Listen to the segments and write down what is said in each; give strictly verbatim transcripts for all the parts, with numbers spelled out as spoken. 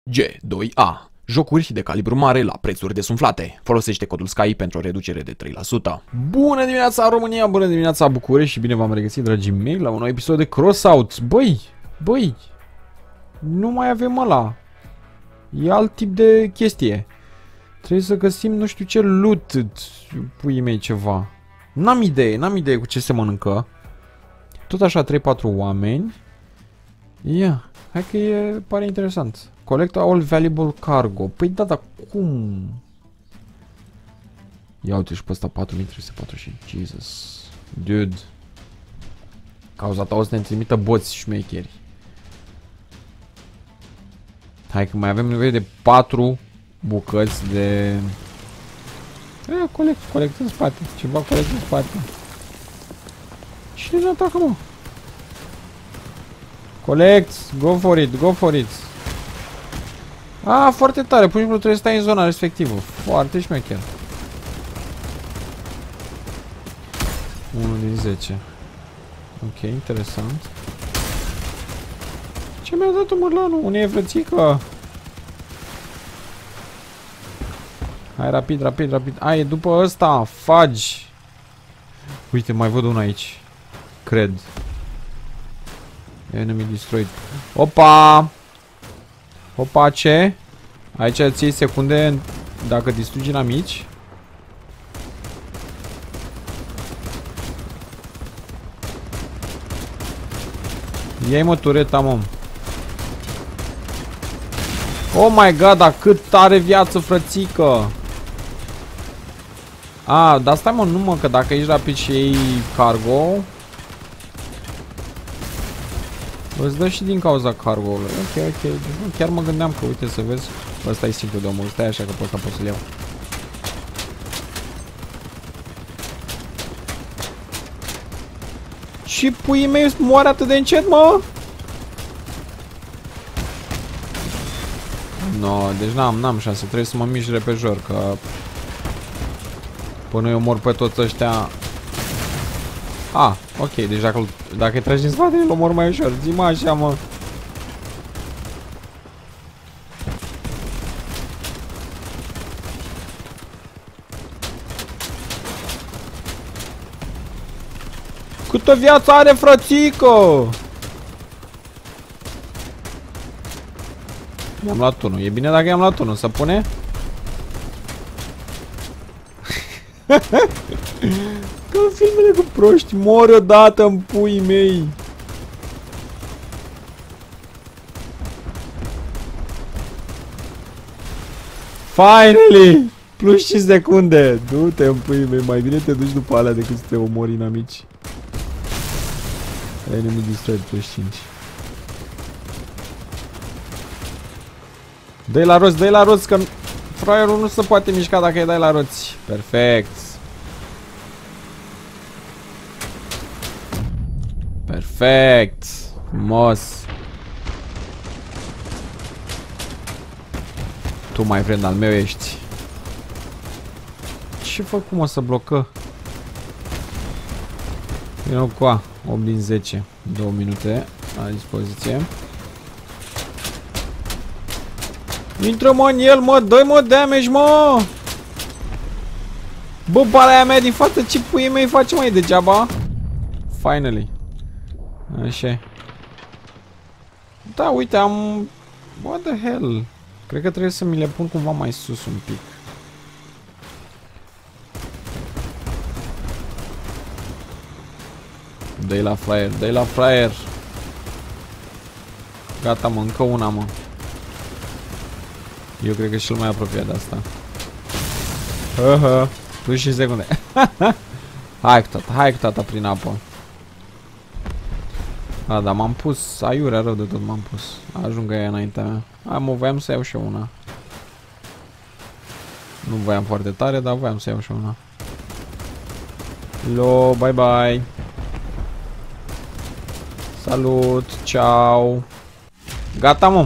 G doi A. Jocuri de calibru mare la prețuri desumflate. Folosește codul SKY pentru o reducere de trei la sută. Bună dimineața România, bună dimineața București și bine v-am regăsit, dragii mei, la un nou episod de Crossout. Băi, băi, nu mai avem ăla. E alt tip de chestie. Trebuie să găsim nu știu ce loot, puii mei, ceva. N-am idee, n-am idee cu ce se mănâncă. Tot așa trei patru oameni. Ia, hai că e, pare interesant. Collect all valuable cargo. Păi da, dar cum? Ia uite și pe ăsta patru mii trei sute patruzeci și cinci. Jesus. Dude. Cauza ta o să ne trimită boți șmecheri. Hai că mai avem nevoie de patru bucăți de... Ia, colect, colect în spate. Ceva colect în spate. Cine ne atacă, mă? Collect, go for it, go for it. Ah, foarte tare, pur și simplu trebuie să stai în zona respectivă. Foarte șmecher. unu din zece. Ok, interesant. Ce mi-a dat-o mărlanul? Unde e frățică? Hai, rapid, rapid, rapid. A, e după ăsta, fagi. Uite, mai văd unul aici. Cred. Enemy destroyed. Opa! Opa, ce? Aici îți iei secunde dacă distrugi inamici. Iei mă tureta, mă. Oh my god, dar cât are viață, frățică. A, dar stai mă, nu mă, că dacă ești rapid și iei cargo, îți dă și din cauza cargo-ului. Ok, ok. Chiar mă gândeam că, uite, să vezi. Ăsta e simplu de omul. Stai așa că pe ăsta pot să-l iau. Și puii mei moare atât de încet, mă? No, deci n-am, n-am șanse. Trebuie să mă mișc repejor, că până eu mor pe toți ăștia. Ah, ok, deci dacă, dacă îi tragi în spate, îl omor mai ușor. Zi-mă așa, mă. Câtă viață are, frățică? I-am luat unul. E bine dacă i-am luat unul. Să pune? Ca în filmele cu proști, mori odată în puii mei. Finally! Plus cinci secunde. Du-te în puii mei, mai bine te duci după alea decât să te omori inamici. Enemy destroyed plus cinci. Dă-i la roți, dă-i la roți, că fraierul nu se poate mișca dacă îi dai la roți. Perfect. Perfect. Frumos. Tu, my friend, al meu ești. Ce fac, cum o să blocă? Vină cu a. opt din zece. două minute la dispoziție. Intră, mă, în el, mă. Dă-i, mă, damage, mă. Bă, bala mea din față, ce puii mei face, mai degeaba? Finally. Așa. Da, uite, am... What the hell? Cred că trebuie să mi le pun cumva mai sus un pic. Dă-i la flyer, dă-i la flyer. Gata, mă, încă una, mă. Eu cred că e cel mai apropiat de asta. Haha, plus și secunde. Hai cu tata, hai cu tata prin apă. A, dar m-am pus, aiurea rău de tot m-am pus. Ajungă ea înaintea mea. Hai, mă, voiam să iau și eu una. Nu voiam foarte tare, dar voiam să iau și una. Hello, bye bye. Salut, ciao. Gata, mă.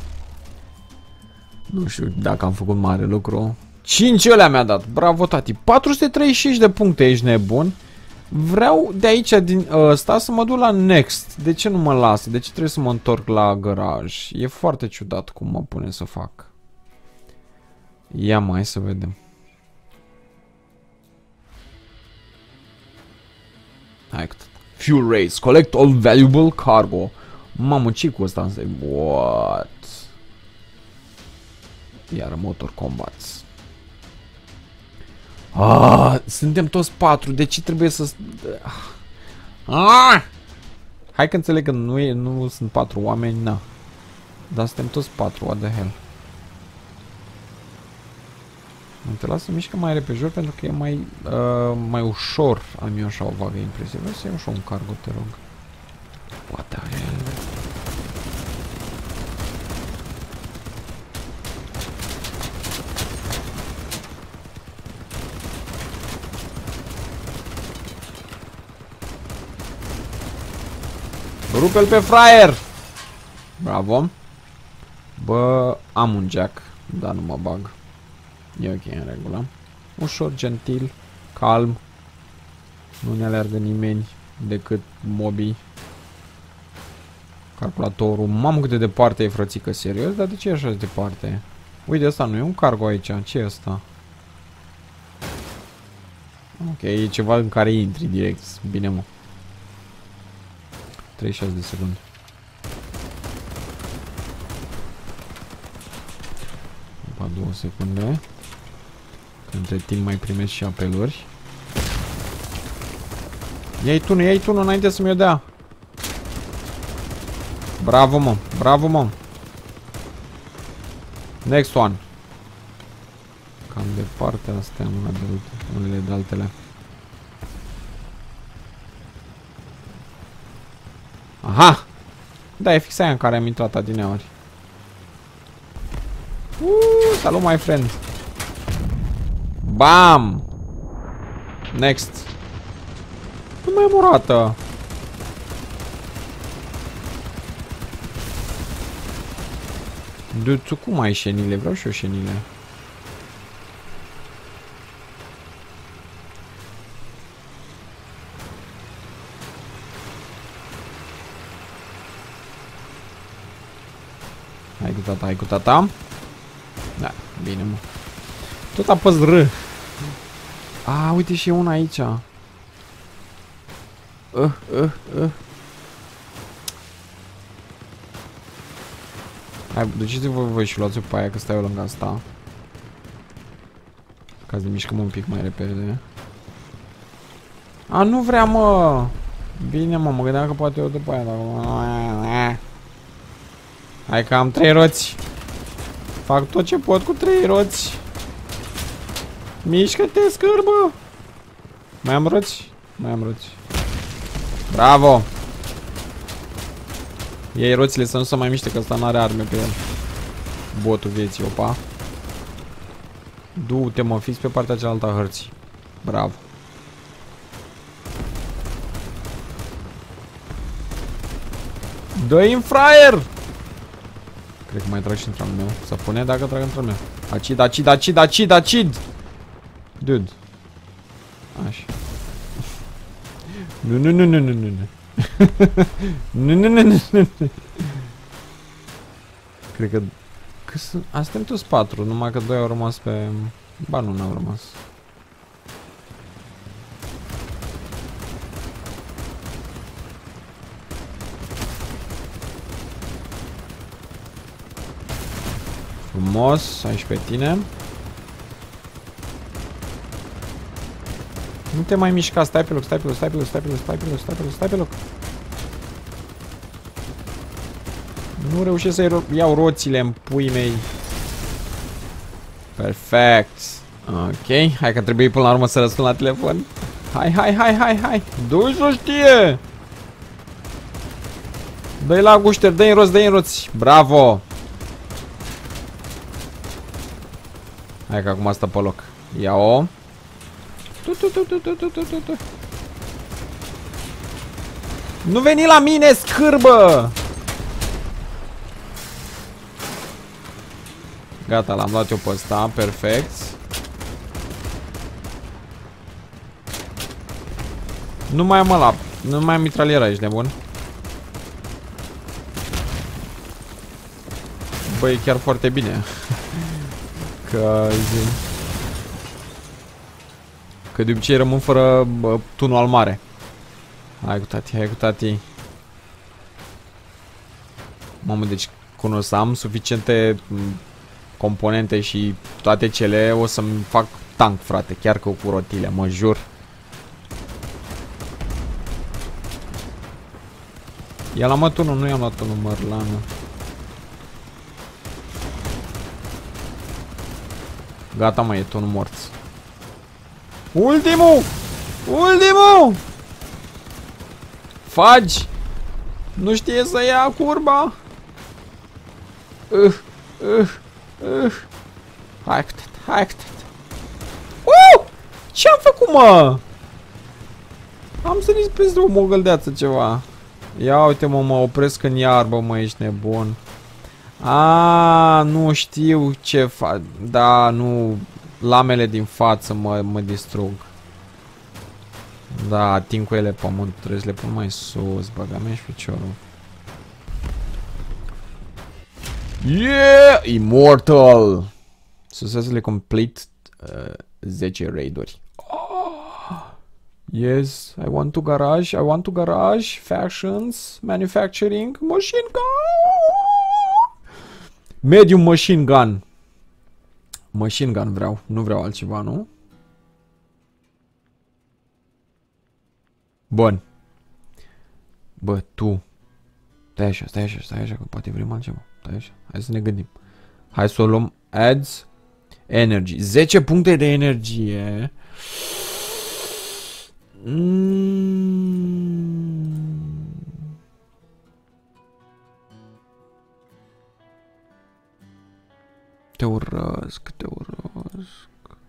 Nu știu dacă am făcut mare lucru. cinci ălea mi-a dat. Bravo, tati. patru sute treizeci și cinci de puncte, ești nebun. Vreau de aici, din ăsta, să mă duc la next. De ce nu mă lasă? De ce trebuie să mă întorc la garaj? E foarte ciudat cum mă pune să fac. Ia mai să vedem. Hai, fuel race. Collect all valuable cargo. Mamă, ce cu ăsta? What? Iar motor combats. Ah, suntem toți patru. De ce trebuie să... Ah! Hai că înțeleg că nu, e, nu sunt patru oameni, na. Dar suntem toți patru, what the hell. Mă te las să mișcă mai repejor pentru că e mai, uh, mai ușor. Am eu așa o vagă impresie. Vreau să iau așa un cargo, te rog. What the hell? Rupe-l pe fraier! Bravo! Bă, am un jack, dar nu mă bag. E ok, în regulă. Ușor, gentil, calm. Nu ne alergă nimeni decât mobii. Calculatorul. Mamă, cât de departe e, frățică, serios? Dar de ce e așa de departe? Uite, asta nu e un cargo aici. Ce e asta? Ok, e ceva în care intri direct. Bine, mă. treizeci și șase de secunde. După două secunde. Că între timp mai primesc și apeluri. Ia-i tunul, ia-i tunul înainte să mi-o dea. Bravo, mă, bravo, mă. Next one. Cam departe astea, una de unele de altele. Aha! Da, e fix aia în care am intrat adineori. Uuu, salut, my friend. Bam! Next. Nu mai am o roată. Dude, tu cum ai șenile? Vreau și eu șenile. Hai cu tata, hai cu tata. Da, bine, mă. Tot apăs R. A, uite și e una aici. Uh, uh, uh. Hai, duceți-vă voi și luați-o pe aia, că stai eu lângă asta. Ca să ne mișcăm un pic mai repede. A, nu vrea, mă. Bine, mă, mă gândeam că poate eu după aia, dar... Hai că am trei roți. Fac tot ce pot cu trei roți. Mișcă-te, scârbă. Mai am roți? Mai am roți. Bravo. Iei roțile să nu se mai miște, că ăsta n-are arme pe el. Botul vieții, opa. Du-te, mă, fix pe partea cealaltă a hărții. Bravo. Dă-i în fraier! Cred că mai trag și într-al meu. Să pune dacă trag într-al meu. Acid, acid, acid, acid, acid! Dude. Așa. Nu, nu, nu, nu, nu, nu. Nu, nu, nu, nu, nu. Cred că... că sunt... Suntem toți patru, numai că doi au rămas pe... Ba, nu, n-au rămas. Frumos, aici pe tine. Nu te mai mișca, stai pe loc, stai pe loc, stai pe loc, stai pe loc, stai pe loc, stai pe loc, stai pe loc. Nu reușesc să iau roțile în puii mei. Perfect. Ok, hai că trebuie până la urmă să răspund la telefon. Hai, hai, hai, hai, hai. Du-i să știe. Dă-i la gușter, dă-i în roți, dă-i în roți. Bravo. Hai că acum stă pe loc. Ia-o. Tu, tu, tu, tu, tu, tu, tu, tu. Nu veni la mine, scârbă! Gata, l-am luat eu pe ăsta, perfect. Nu mai am ăla. Nu mai am mitraliera, ești nebun? Băi, e chiar foarte bine. Că zi... Că de obicei rămân fără bă, tunul al mare. Hai cu tati, hai cu tati. Mamă, deci când o să am suficiente componente și toate cele, o să-mi fac tank, frate. Chiar că cu rotile, mă jur. Ia la mă tunul, nu i-am luat tunul, mărlană. Gata, mă, e tunul morți. Ultimul! Ultimul! Fagi! Nu știe să ia curba! Uh, uh, uh. Hai cu tata, hai cu tata. Uh! Ce-am făcut, mă? Am sărit peste o mogăldeață ceva. Ia uite, mă, mă opresc în iarbă, mă, ești nebun. A, nu știu ce fac. Da, nu. Lamele din față mă, mă distrug. Da, ating cu ele pământ. Trebuie să le pun mai sus. Băga mea și piciorul. Yeah! Immortal! Successfully complete uh, zece raiduri. Oh. Yes, I want to garage. I want to garage. Factions. Manufacturing. Machine gun! Medium machine gun. Machine gun vreau. Nu vreau altceva, nu? Bun. Bă, tu. Stai așa, stai așa, stai așa, că poate vrem altceva. Stai așa, hai să ne gândim. Hai să o luăm. Adds energy. zece puncte de energie. Mm. Te urăsc, te urăsc.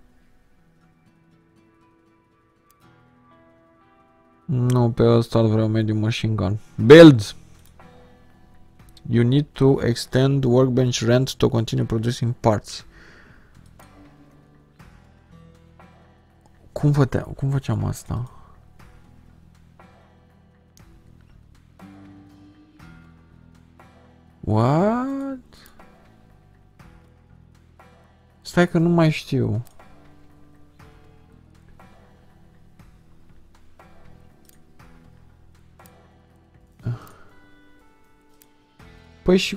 Nu, pe ăsta îl vreau, medium machine gun. Build! You need to extend workbench rent to continue producing parts. Cum făteam? Cum făceam asta? What? Stai că nu mai știu. Păi și...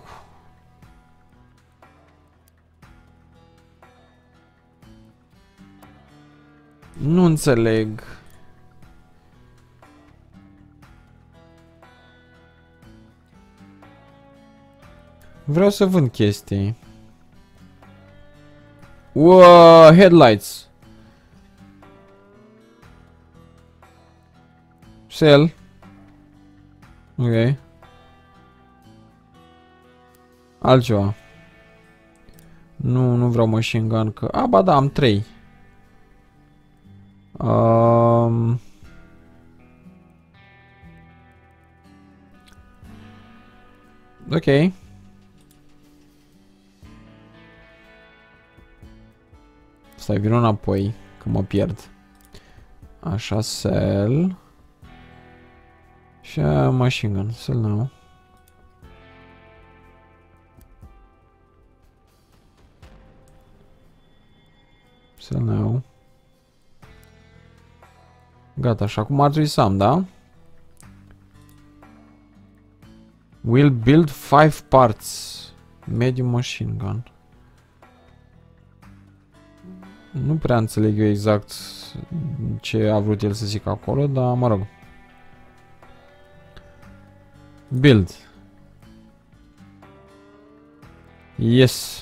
Nu înțeleg. Vreau să vând chestii. Wow, headlights. Sell. Ok. Altceva. Nu, nu vreau machine gun că... A, ba da, am trei. Um... Ok. Stai, vin înapoi, că mă pierd. Așa, sell. Și machine gun, sell now. Sell now. Gata, și acum ar trebui să am, da? Will build five parts. Medium machine gun. Nu prea înțeleg eu exact ce a vrut el să zic acolo, dar mă rog. Build. Yes.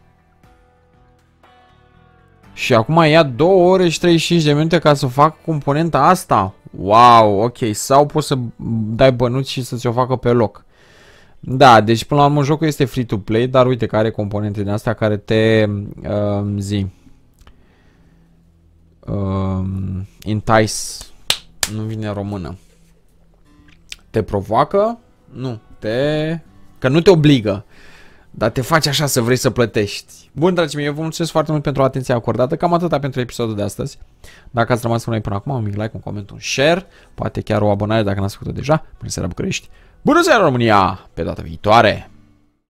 Și acum ia două ore și treizeci și cinci de minute ca să fac componenta asta. Wow, ok. Sau poți să dai bănuți și să ți-o facă pe loc. Da, deci până la urmă jocul este free to play, dar uite că are componente din astea care te uh, zi. Uh, entice. Nu vine în română. Te provoacă? Nu. Te... Că nu te obligă. Dar te faci așa să vrei să plătești. Bun, dragii mei, eu vă mulțumesc foarte mult pentru atenția acordată. Cam atâta pentru episodul de astăzi. Dacă ați rămas până aici până acum, un mic like, un coment, un share, poate chiar o abonare dacă n-ați făcut-o deja. Bună seara, București! Bună seara, România! Pe data viitoare!